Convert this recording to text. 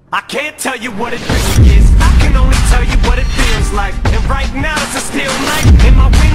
I can't tell you what it really is, I can only tell you what it feels like. And right now it's a still night in my